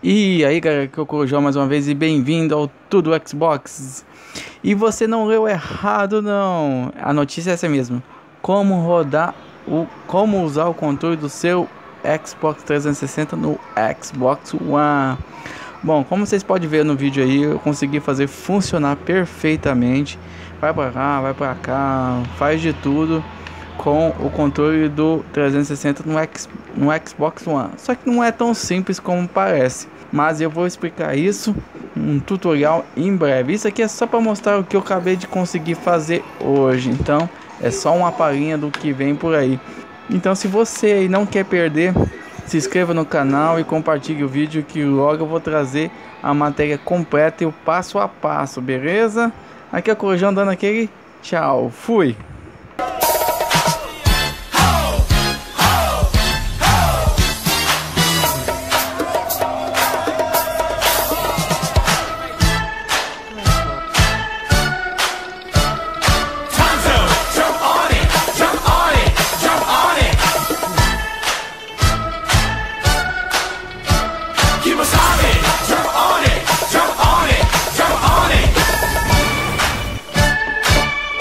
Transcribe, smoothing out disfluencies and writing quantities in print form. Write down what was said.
E aí galera, aqui é o Corujão mais uma vez e bem-vindo ao Tudo Xbox. E você não leu errado não, a notícia é essa mesmo. Como usar o controle do seu Xbox 360 no Xbox One. Bom, como vocês podem ver no vídeo aí, eu consegui fazer funcionar perfeitamente. Vai pra cá, vai pra cá, faz de tudo com o controle do 360 no Xbox One. Só que não é tão simples como parece, mas eu vou explicar isso um tutorial em breve. Isso aqui é só para mostrar o que eu acabei de conseguir fazer hoje, então é só uma palhinha do que vem por aí. Então se você aí não quer perder, se inscreva no canal e compartilhe o vídeo, que logo eu vou trazer a matéria completa e o passo a passo, beleza? Aqui é o Corujão dando aquele tchau, fui! Keep us starving.